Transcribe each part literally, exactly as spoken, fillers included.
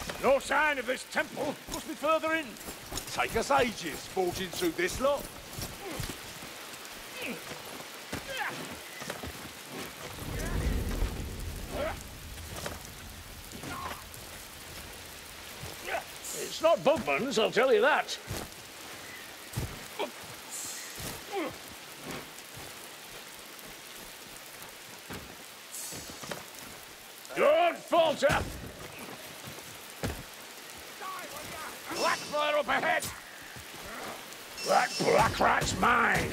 No sign of this temple. Must be further in. Take us ages forging through this lot. It's not Bugman's, I'll tell you that. Don't falter! Blackfire up ahead! That black rat's mine!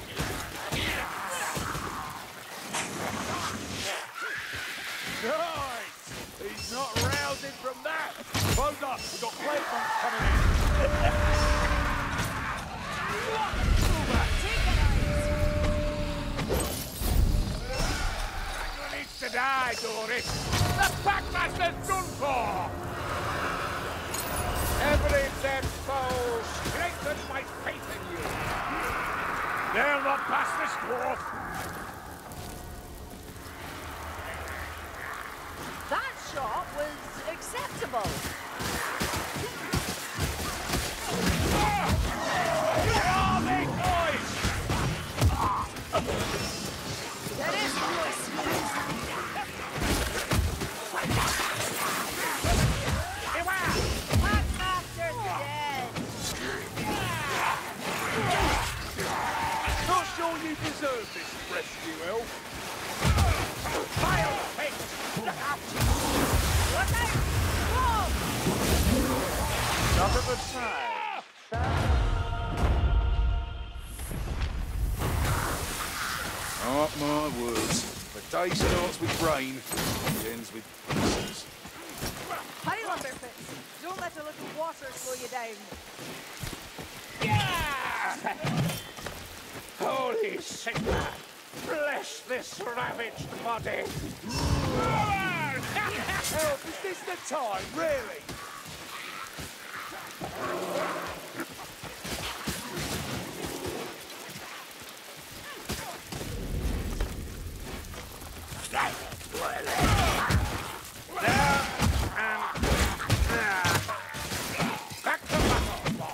Nice! He's not rousing from that! Close up, we've got plate monks coming in! Anyone needs to die, Doris! The Packmaster's done for! Every dead soul strengthens my faith in you! They'll not pass this dwarf! That shot was acceptable. Oh, big noise! That is noise. Packmaster's dead. Not sure you deserve this rescue, Elf. Vile fate! Look out! Look out! Whoa! Not a good sign. Mark my words. The day starts with rain, and ends with blessings. Hurry, Lumberfoots. Don't let a little water slow you down. Yeah! Holy Sigmar! Bless this ravaged body! Elf, is this the time, really? Back to battle!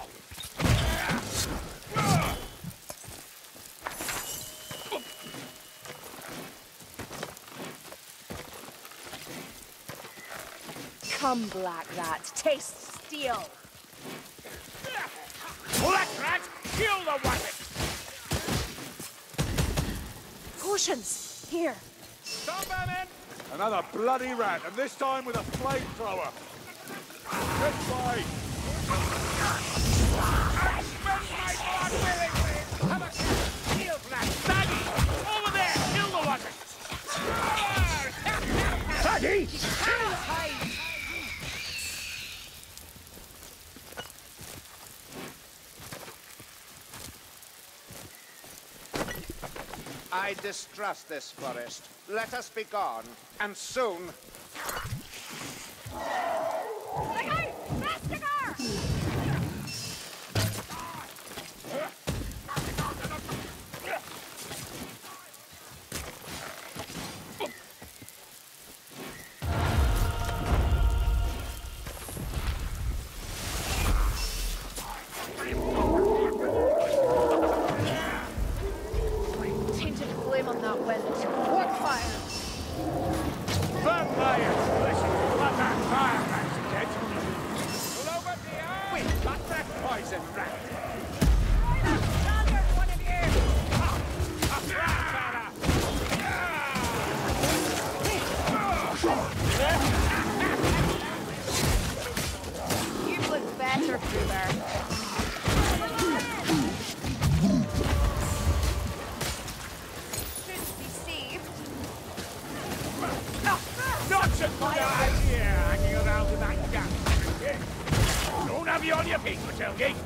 Come, Black Rat. Taste steel. Black Rat, kill the wagon! Potions. Here. Stop, men! Another bloody rat, and this time with a flamethrower. This way! I spend my blood willingly! Have a shield rat! Daddy! Over there! Kill the wagon! Daddy! Cannot hide. I distrust this forest. Let us be gone, and soon. Look out! Rastigar! Tainted flame on that wind. What fire? Vampire! Listen, let that fire rat's dead. Well, over the eye! We've got that poison rat! Standard, one of you! A rat! You look better, Kruber. Should be saved. Not a good idea hanging around with that gas. Don't have you on your feet, Matilda.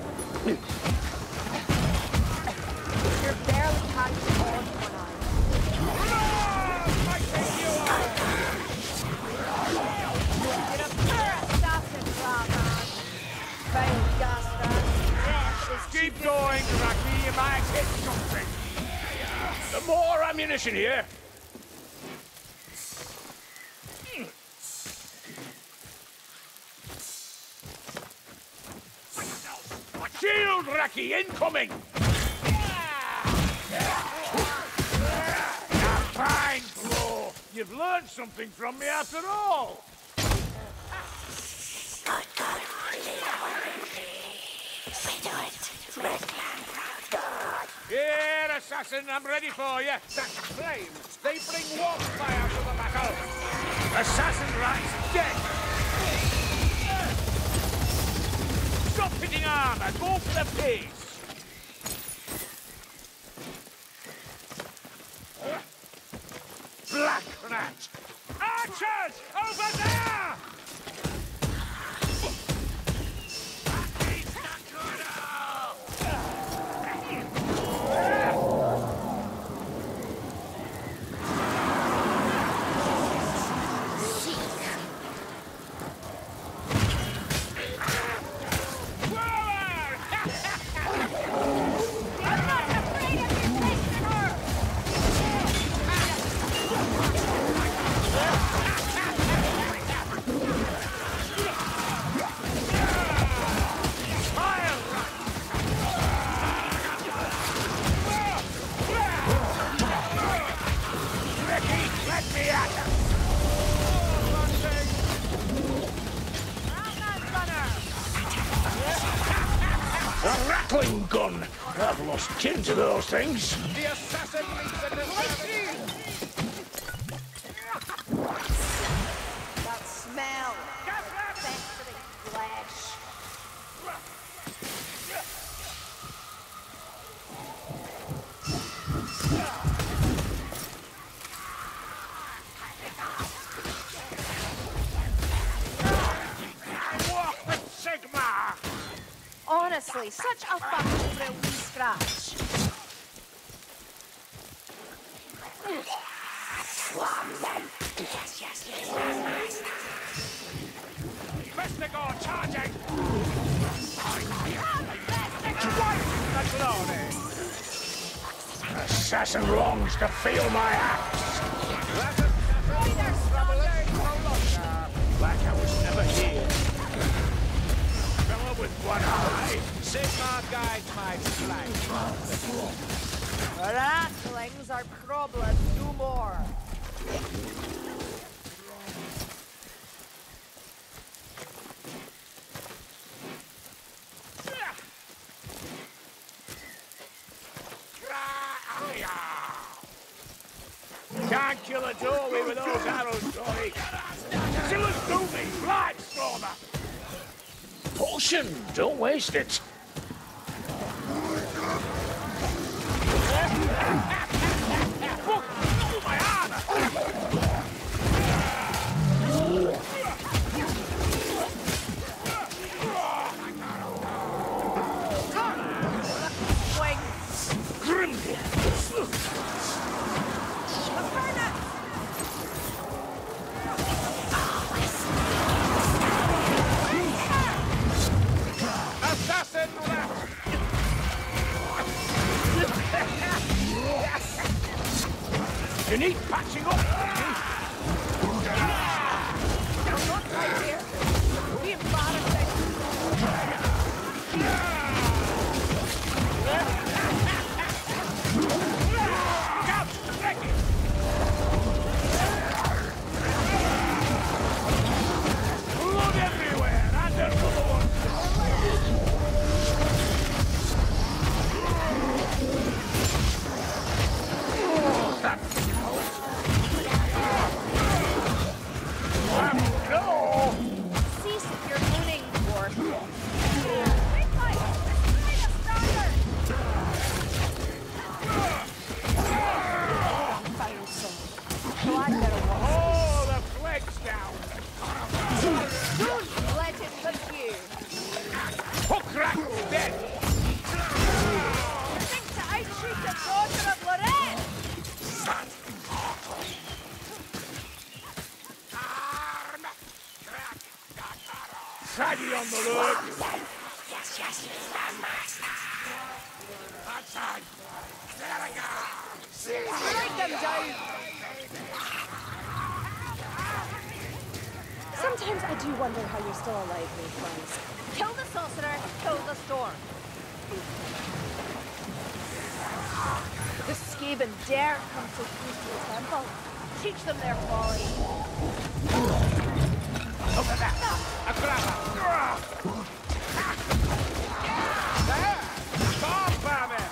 You're barely catching on one eye. I take you on! You're a pure assassin, Blackman. Vile Gaston. Death is Keep going, Raki, you might hit something. The more ammunition here. Shield Raki incoming! A fine blow! You've learned something from me after all! Here, assassin, I'm ready for you. That flame! They bring warm fire to the battle! Assassin Rat's dead! Stop hitting armor! Go for the face! Black Rat! Archers! Over there! A rattling gun! I've lost kin to those things. The assassin meets a disturbing... That smell. Festering flesh. What Sigma! Honestly, such a fucking thrill to scratch. Yes, yes, yes. Vestigor charging! The glory! Assassin longs to feel my axe! That assassin trouble is no longer! Like I was never here. Fella with one eye. Sigma guides my flight. Rattlings are problems no more. Can't kill a doorway with those arrows, Dory. Still as do me, Blightstormer. Potion, don't waste it. Look, oh, my armor. Assassin rat! You need patching up. I'm not right here. Be embarrassing. Count, Becky. Blood everywhere, and there's another one. No! Cease your mooning, dwarf. Wait, Mike! Let's try the starter! Fire some. Glad they're awesome. Oh, the flag's down. Don't let it hit you. Hook rat's dead. Think to outshoot the daughter of Lorraine! Sadie on the road. Yes, yes, yes, my master. Outside. There we go. Strike them down! Sometimes I do wonder how you're still alive, new friends. Kill the sorcerer, kill the storm. The Skaven dare come so close to the temple. Teach them their folly. Look at that! A grabber! There! Storm vermin!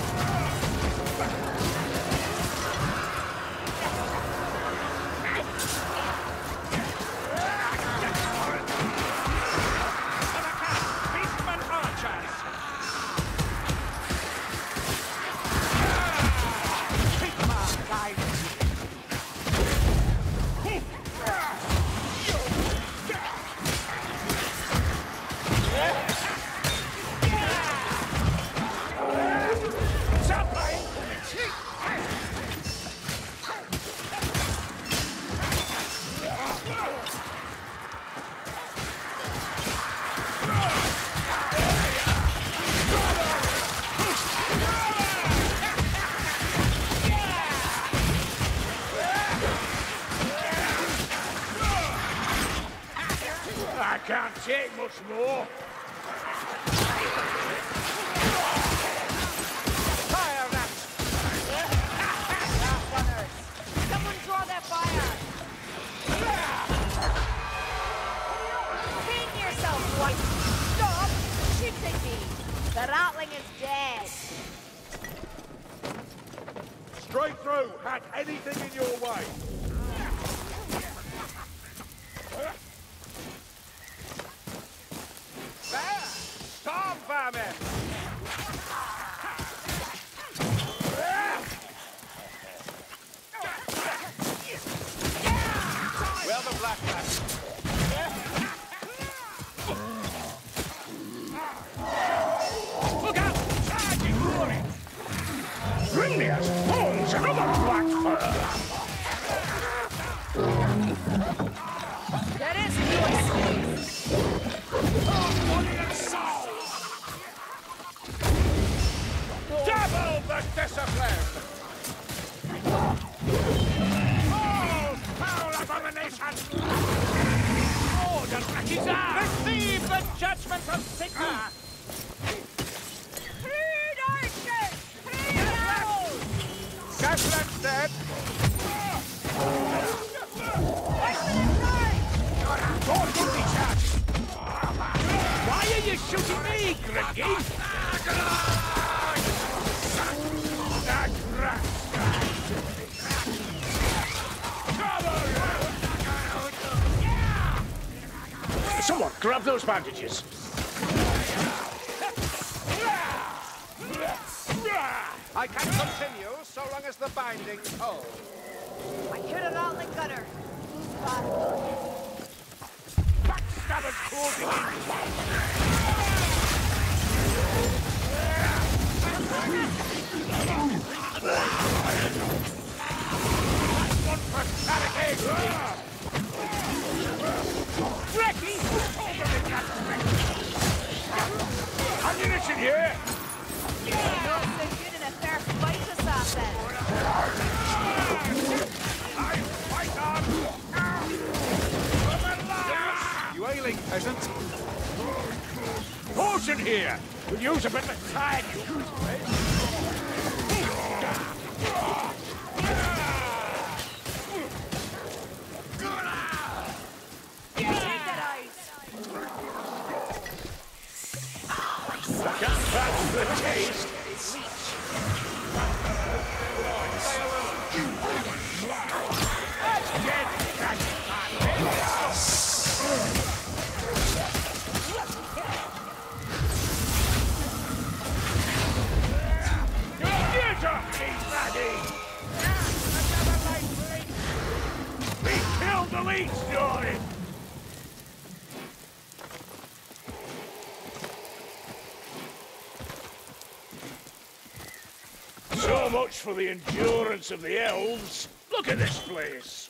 Beastman archers! Beastman guides! I can't take much more. Fire that! Runners, someone draw that fire. Clean yourself, white. Stop shooting me. The Ratling is dead. Straight through. Hack anything in your way. There! Storm vermin! We're the black rat. Look out! Charging glory! Grimnir's horns, another black fur! That is yours. Body and soul! Double the discipline! Oh, foul abomination! Oh, the his arm! Receive the judgment of Sigma! Three archers! Three arrows! Gasland's dead! Don't do me, Chad! Why are you shooting me, Grimgy? Someone grab those bandages. I can continue so long as the bindings hold. I hear a rattling gunner. Who's got it? Backstabbers closing in. One pathetic egg. Recky! Ammunition here! Not so good in a fair fight, assassin. I fight on! You ailing, peasant? Potion here! Could use a bit of time, you Can't pass the taste. We killed the leech, Jory! So much for the endurance of the elves. Look at this place.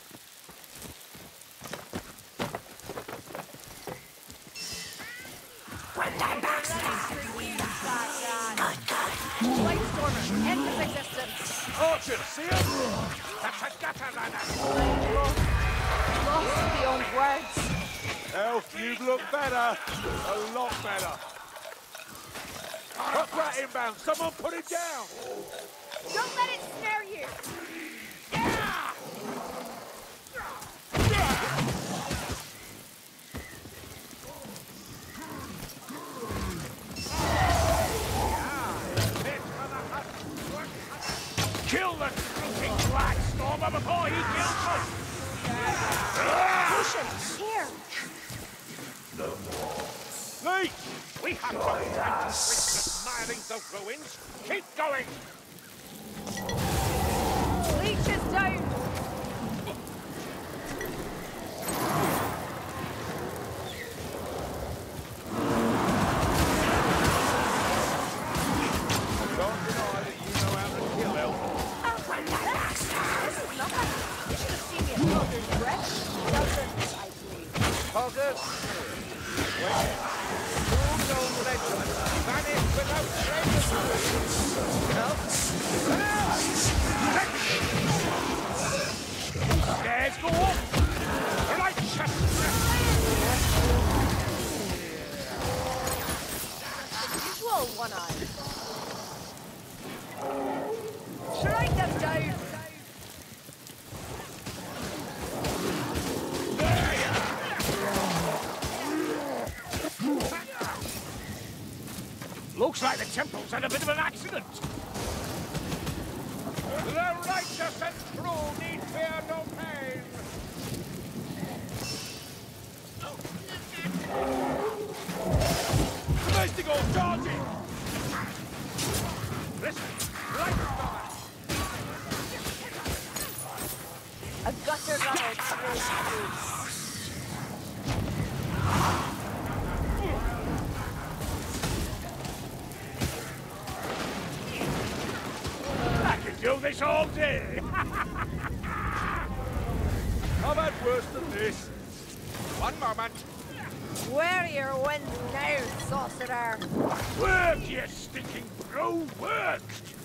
Lightstormer, end of existence. Archers, see him? That's a gutter runner! lost beyond words. Elf, you'd look better. A lot better. Put that inbound. Someone put it down. Don't let it snare you. Kill the freaking Black Stormer before he kills us! Push him here. Leech! We have no time to waste admiring the ruins. Keep going! Leech is down. Don't deny that you know how to kill elf. This is nothing. You should have seen me at Hogger's Breath. Dozens, I believe. Hoggers, when two known regiments vanish without trace. Stairs go up! Righteousness! Usual one-eye. Strike them down. Looks like the temple's had a bit of an accident. The righteous and true need fear no pain. Domestic or charging! Listen, right A gutter runner throws through. I could do this all day. I've had worse than this. One moment. Where are your winds now, sorcerer? Work, you stinking bro, work!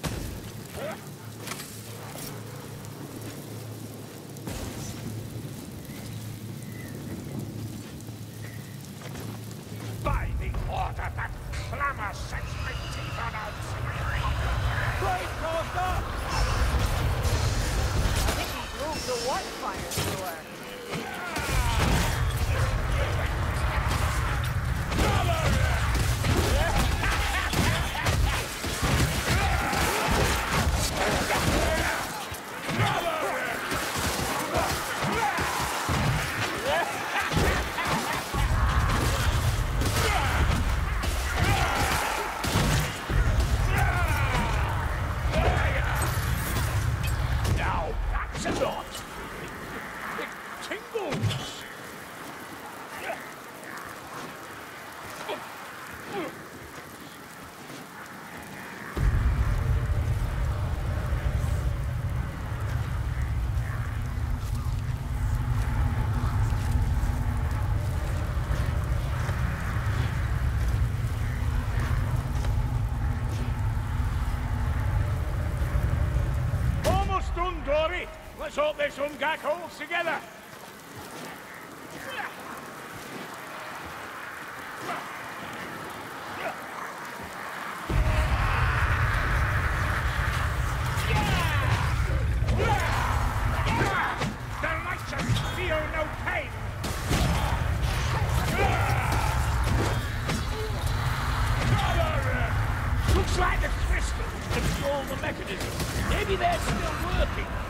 By the order that clamour sets my teeth on out! Great, Master! I think he broke the watchfire door. Now that's a lot! It tingles! Almost done, Dory. Let's hope this Umgak holds together. The righteous feel no pain. Looks like the crystals control the mechanism. Maybe they're still working.